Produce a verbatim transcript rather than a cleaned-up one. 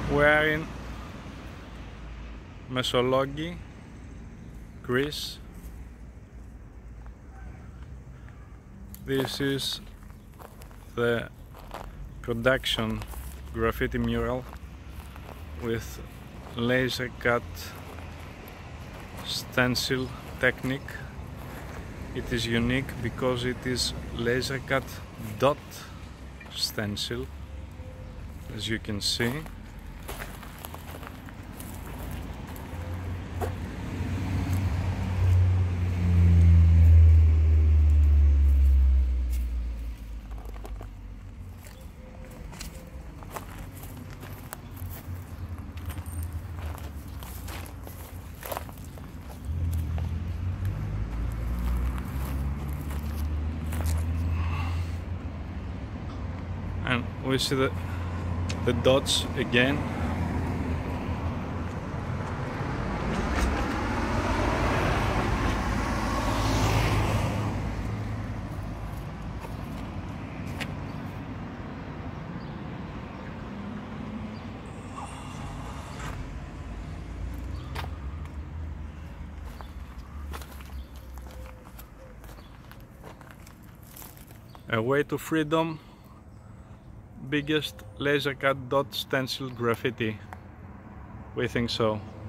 We're in Messolonghi, Greece. This is the production graffiti mural with laser cut stencil technique. It is unique because it is laser cut dot stencil, as you can see. And we see the, the dots again. A way to freedom. Biggest laser cut dot stencil graffiti. We think so.